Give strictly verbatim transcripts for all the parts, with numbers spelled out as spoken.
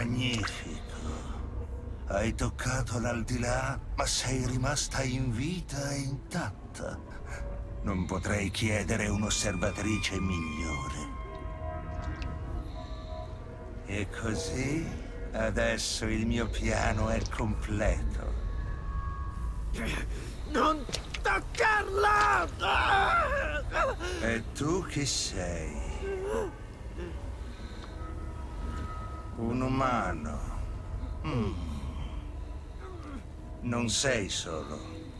Magnifico. Hai toccato l'aldilà, ma sei rimasta in vita e intatta. Non potrei chiedere un'osservatrice migliore. E così, adesso il mio piano è completo. Non toccarla! E tu chi sei? Un umano. Mm. Non sei solo.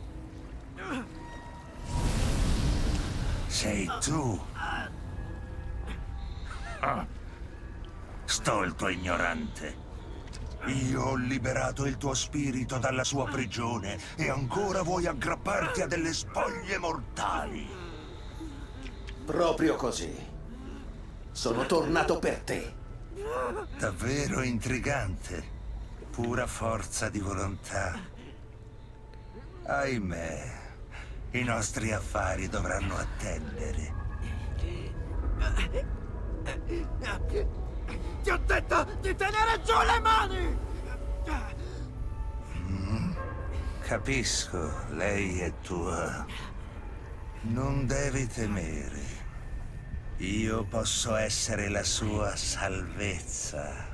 Sei tu. Ah. Stolto ignorante. Io ho liberato il tuo spirito dalla sua prigione e ancora vuoi aggrapparti a delle spoglie mortali. Proprio così. Sono tornato per te. Davvero intrigante. Pura forza di volontà. Ahimè, i nostri affari dovranno attendere. Ti ho detto di tenere giù le mani! Mm, capisco, lei è tua. Non devi temere. Io posso essere la sua salvezza.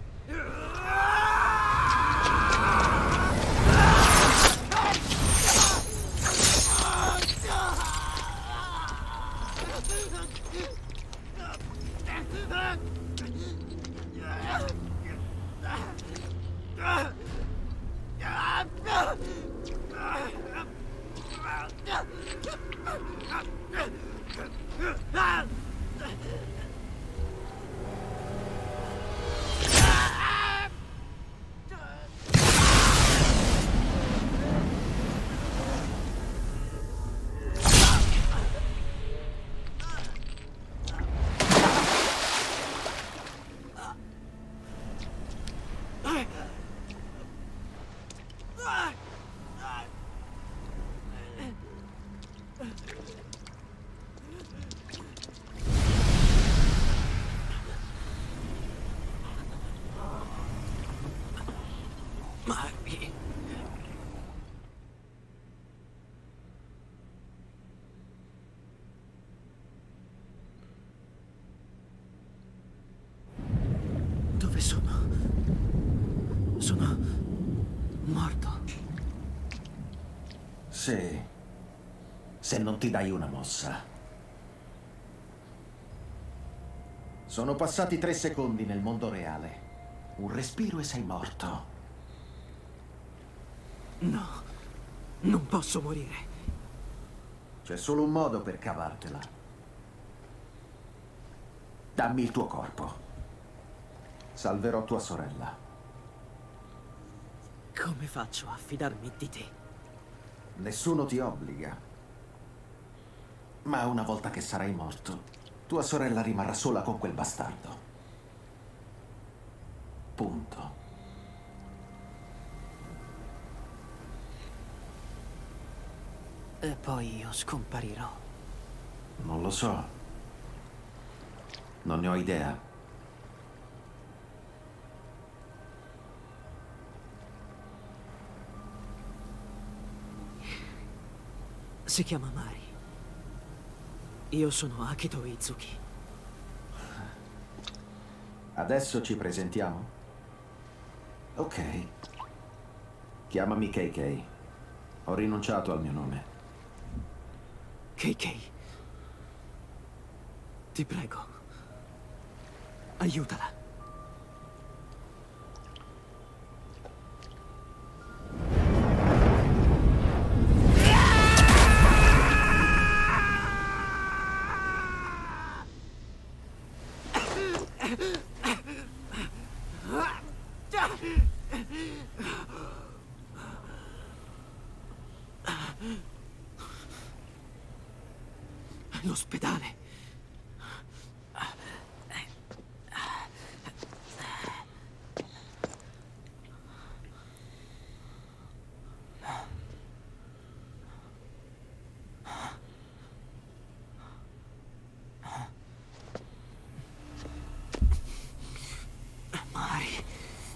Mari. Dove sono? Sono morto. Sì. Se non ti dai una mossa. Sono passati tre secondi nel mondo reale. Un respiro e sei morto. No, non posso morire. C'è solo un modo per cavartela. Dammi il tuo corpo. Salverò tua sorella. Come faccio a fidarmi di te? Nessuno ti obbliga. Ma una volta che sarai morto, tua sorella rimarrà sola con quel bastardo. Punto. E poi io scomparirò. Non lo so. Non ne ho idea. Si chiama Mari. Io sono Akito Izuki. Adesso ci presentiamo? Ok. Chiamami K K. Ho rinunciato al mio nome. K K. Ti prego. Aiutala. L'ospedale. Mari.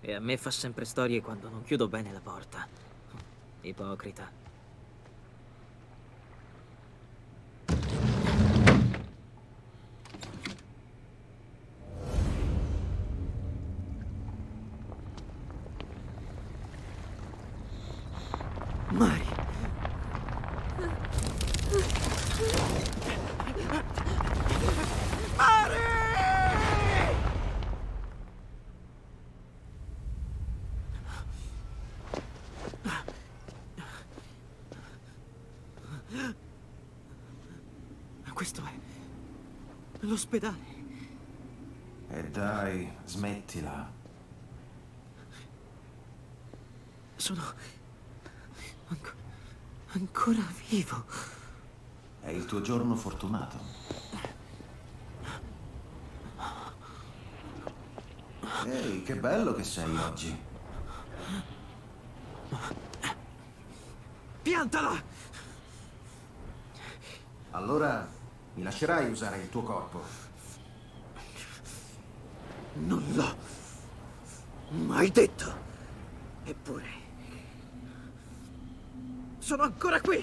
E a me fa sempre storie quando non chiudo bene la porta. Ipocrita. Mari. Questo è l'ospedale. E dai, smettila. Sono anco- ancora vivo. È il tuo giorno fortunato. Ehi, che bello che sei oggi. Piantala! Allora mi lascerai usare il tuo corpo? Non l'ho mai detto. Eppure sono ancora qui.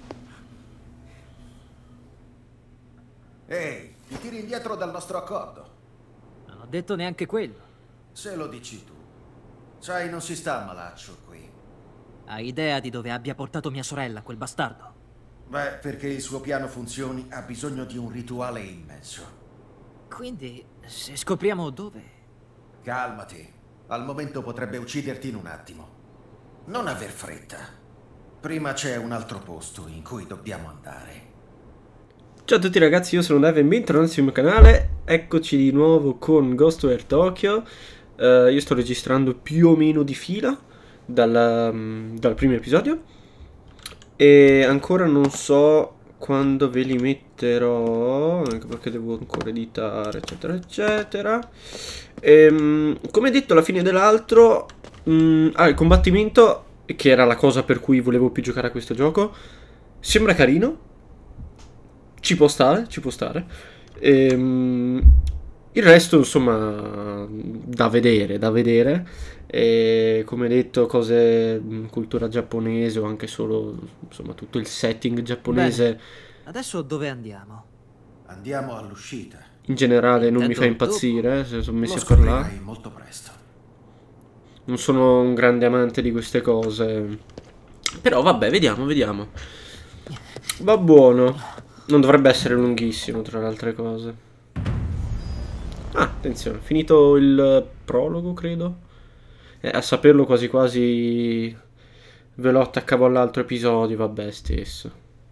Ehi, ti tiri indietro dal nostro accordo. Non ho detto neanche quello. Se lo dici tu. Sai, non si sta malaccio qui. Hai idea di dove abbia portato mia sorella, quel bastardo? Beh, perché il suo piano funzioni ha bisogno di un rituale immenso. Quindi, se scopriamo dove... Calmati. Al momento potrebbe ucciderti in un attimo. Non aver fretta. Prima c'è un altro posto in cui dobbiamo andare. Ciao a tutti ragazzi, io sono Dave e bentornati sul mio canale. Eccoci di nuovo con Ghostwire Tokyo. uh, Io sto registrando più o meno di fila dal, um, dal primo episodio e ancora non so quando ve li metterò, anche perché devo ancora editare eccetera eccetera. E, um, come detto alla fine dell'altro, um, ah, il combattimento, che era la cosa per cui volevo più giocare a questo gioco, sembra carino. Ci può stare, ci può stare. Ehm, il resto, insomma, da vedere, da vedere. E, come detto, cose, cultura giapponese o anche solo, insomma, tutto il setting giapponese. Bene. Adesso dove andiamo? Andiamo all'uscita. In generale non mi fa Intendo impazzire, eh, se sono messi Lo a parlare. scoprirai molto presto. Non sono un grande amante di queste cose. Però vabbè, vediamo, vediamo. Va buono. Non dovrebbe essere lunghissimo, tra le altre cose. Ah, attenzione, finito il prologo, credo. Eh, a saperlo quasi quasi ve lo attaccavo all'altro episodio, vabbè, stesso.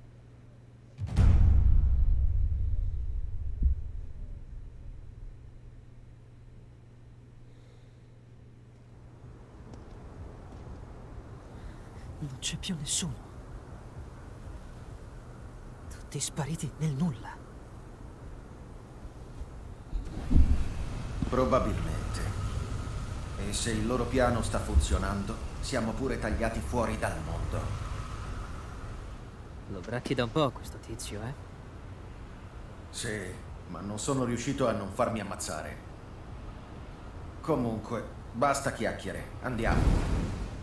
Non c'è più nessuno. Tutti spariti nel nulla. Probabilmente. E se il loro piano sta funzionando, siamo pure tagliati fuori dal mondo. Lo bracchi da un po' questo tizio, eh? Sì, ma non sono riuscito a non farmi ammazzare. Comunque, basta chiacchiere. Andiamo.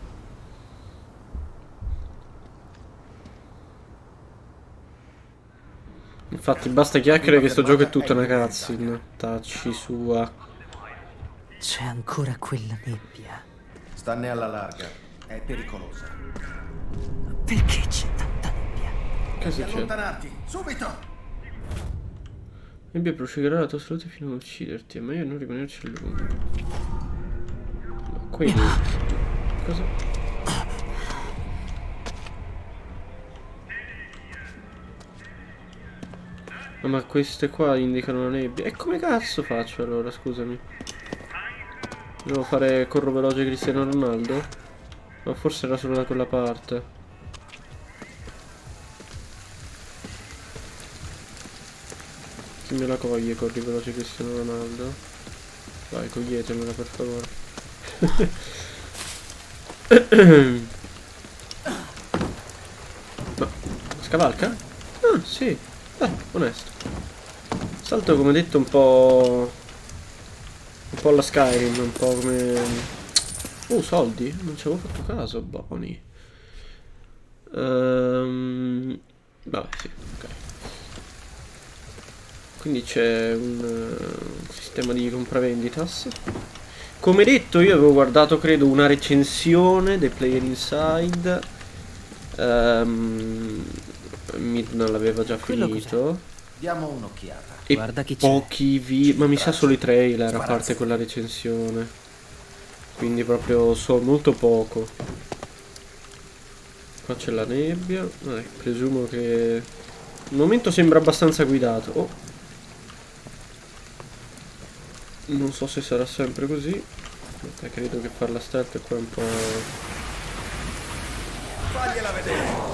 Infatti basta chiacchiere che sto gioco è tutta una cutscene. Tacci sua. C'è ancora quella nebbia. Stanne alla larga. È pericolosa. Perché c'è tanta nebbia? Che Devi succede? allontanarti, subito! Nebbia prosciugherà la tua salute fino ad ucciderti, ma io non rimanerci a lungo. Ma quindi... cosa? Ma queste qua indicano la nebbia. E come cazzo faccio allora, scusami? Devo fare corro veloce Cristiano Ronaldo? Ma forse era solo da quella parte. Chi me la coglie, corri veloce Cristiano Ronaldo? Vai, coglietemela per favore. No, scavalca? Ah, sì. Eh, onesto. Salto, come detto, un po'... un po' alla Skyrim, un po' come... Oh, soldi? Non ci avevo fatto caso, buoni. Ehm... Vabbè, sì, ok. Quindi c'è un uh, sistema di compravenditas. Come detto, io avevo guardato, credo, una recensione dei Player Inside. Um, Midna l'aveva già finito. Diamo un'occhiata. E Guarda chi c'è. pochi vi... ma mi sa solo i trailer, a parte quella recensione. Quindi proprio so molto poco. Qua c'è la nebbia. Eh, presumo che... al momento sembra abbastanza guidato. Oh. Non so se sarà sempre così. Vabbè, credo che farla stealth qua è un po'... Fagliela vedere!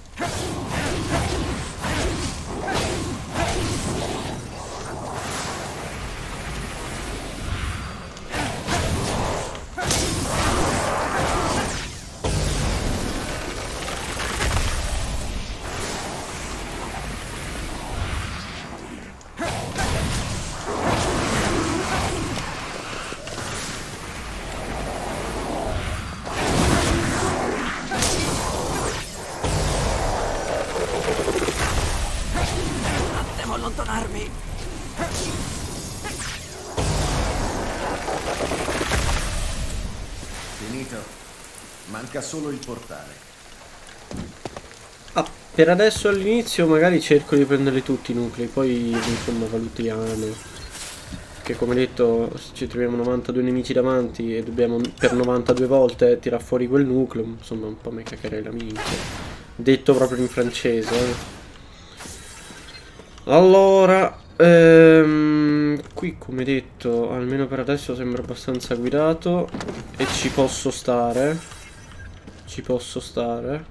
Devo allontanarmi. Finito. Manca solo il portale. Ah, per adesso all'inizio magari cerco di prendere tutti i nuclei, poi insomma valutiamo. Che come detto ci troviamo novantadue nemici davanti e dobbiamo per novantadue volte tirare fuori quel nucleo, insomma un po' mi caccherei la minchia. Detto proprio in francese. Eh. Allora, ehm, qui come detto almeno per adesso sembra abbastanza guidato e ci posso stare. Ci posso stare.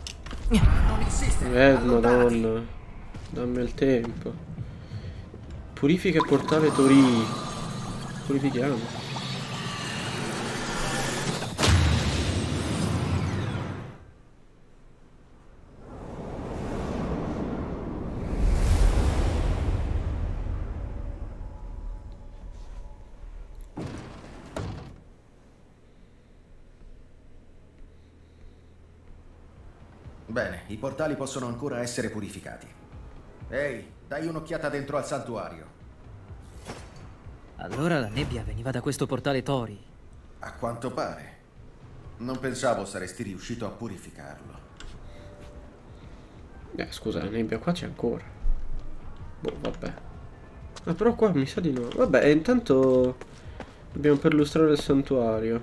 Eh, madonna. Dammi il tempo. Purifica il portale Tori. Purifichiamo. Bene, i portali possono ancora essere purificati. Ehi, dai un'occhiata dentro al santuario. Allora la nebbia veniva da questo portale Tori. A quanto pare. Non pensavo saresti riuscito a purificarlo. Eh, scusa, la nebbia qua c'è ancora. Boh, vabbè. Ah, però qua mi sa di no. Vabbè, intanto dobbiamo perlustrare il santuario.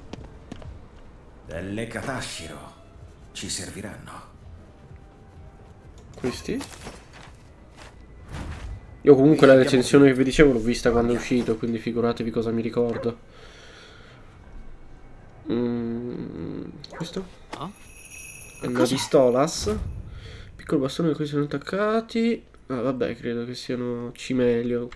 Delle Katashiro ci serviranno. Questi? Io comunque la recensione che vi dicevo l'ho vista quando è uscito, quindi figuratevi cosa mi ricordo. Mm, questo? No? È una pistolas. Piccolo bastone a cui sono attaccati. Ah, vabbè, credo che siano cimelio.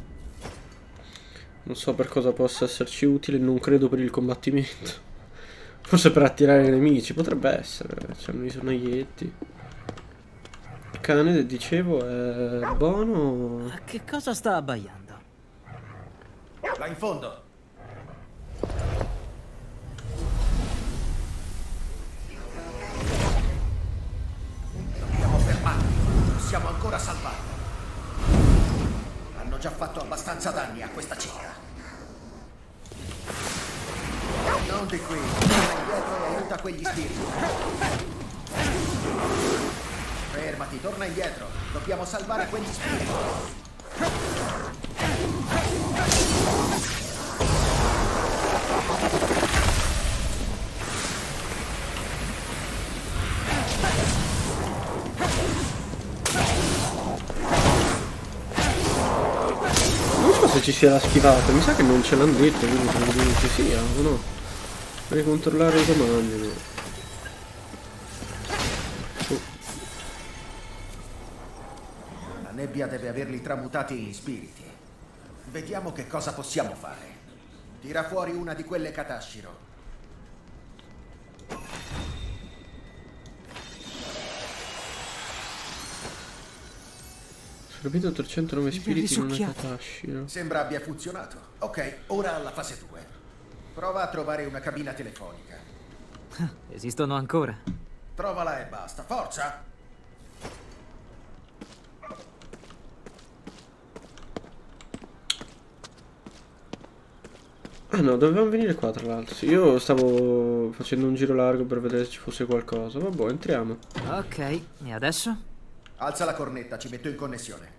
Non so per cosa possa esserci utile, non credo per il combattimento. Forse per attirare i nemici, potrebbe essere. C'hanno i sonaglietti. Il cane, dicevo, è buono. Ma che cosa sta abbaiando? Là in fondo. Dobbiamo fermarli. Possiamo ancora salvarlo. Hanno già fatto abbastanza danni a questa città. Non di qui. Torna indietro e aiuta quegli spiriti. Fermati, torna indietro. Dobbiamo salvare quegli spiriti. Non so se ci sia la schivata, mi sa che non ce l'hanno detto, quindi non ci sia o no. Vorrei controllare i comandi. No? Oh. La nebbia deve averli tramutati in spiriti. Vediamo che cosa possiamo fare. Tira fuori una di quelle Katashiro. Assorbito trecentonove spiriti in una Katashiro. Sembra abbia funzionato. Ok, ora alla fase due. Prova a trovare una cabina telefonica. Esistono ancora? Trovala e basta. Forza! Ah no, dovevamo venire qua tra l'altro. Sì, io stavo facendo un giro largo per vedere se ci fosse qualcosa. Vabbè, entriamo. Ok, e adesso? Alza la cornetta, ci metto in connessione.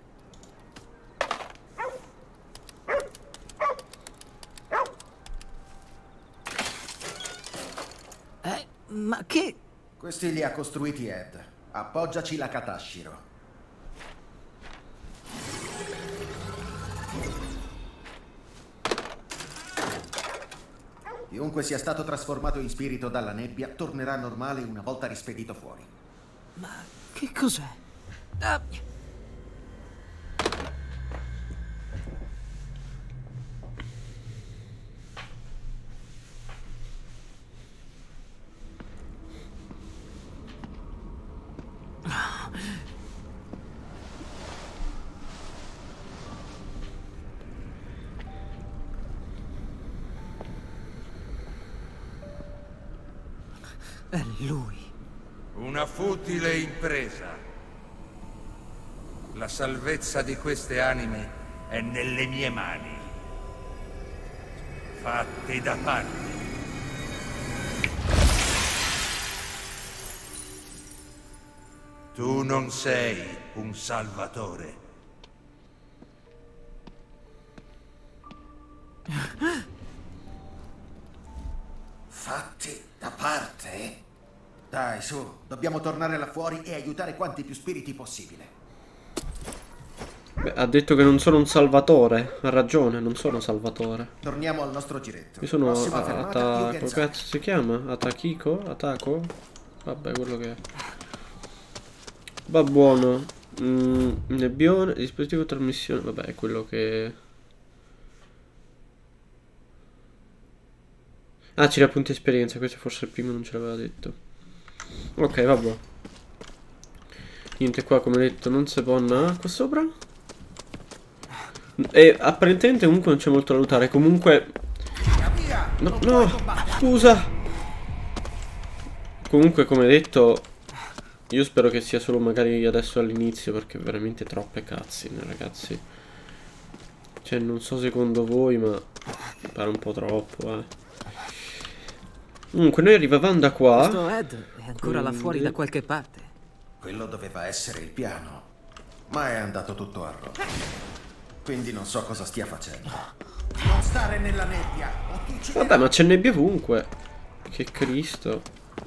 Eh, ma che... Questi li ha costruiti Ed. Appoggiaci la Katashiro. Chiunque sia stato trasformato in spirito dalla nebbia tornerà normale una volta rispedito fuori. Ma che cos'è? Ah. È lui. Una futile impresa. La salvezza di queste anime è nelle mie mani. Fatti da parte. Tu non sei un salvatore. Fatti da parte? Dai, su, dobbiamo tornare là fuori e aiutare quanti più spiriti possibile. Beh, ha detto che non sono un salvatore. Ha ragione, non sono salvatore. Torniamo al nostro giretto. Io sono Prossima fermata, Atako. Yugenzaki. Cazzo si chiama? Atakiko? Atako? Vabbè, quello che è. Va buono. Mm, nebbione, dispositivo trasmissione. Vabbè, è quello che... Ah, c'era punti esperienza. Questo forse prima non ce l'aveva detto. Ok, vabbè. Niente qua, come detto, non si può andare qua sopra. E apparentemente comunque non c'è molto da lootare. Comunque... No, no, scusa. Comunque, come detto, io spero che sia solo magari adesso all'inizio, perché veramente troppe cutscene, ragazzi. Cioè, non so secondo voi, ma mi pare un po' troppo, eh. Comunque, noi arrivavamo da qua. Questo Ed è ancora là fuori da qualche parte. Quello doveva essere il piano, ma è andato tutto a rotolo. Quindi non so cosa stia facendo. Non stare nella nebbia o ti ucciderò. Vabbè, ma c'è nebbia ovunque. Che Cristo.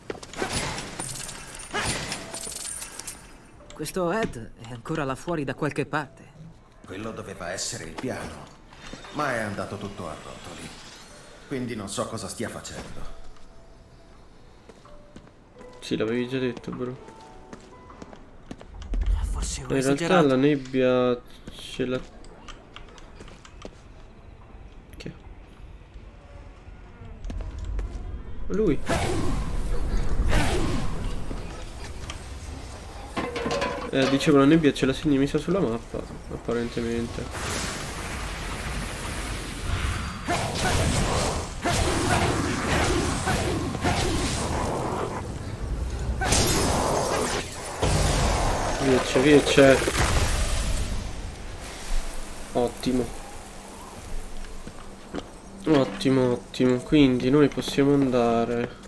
Questo Ed è ancora là fuori da qualche parte. Quello doveva essere il piano, ma è andato tutto a rotoli. Quindi non so cosa stia facendo. Sì, l'avevi già detto, bro. Forse ho In realtà esagerato. la nebbia ce l'ha... Che? Lui. Eh, dicevo, la nebbia ce la segni messa sulla mappa, apparentemente. Via c'è, via c'è. Ottimo. Ottimo, ottimo. Quindi noi possiamo andare...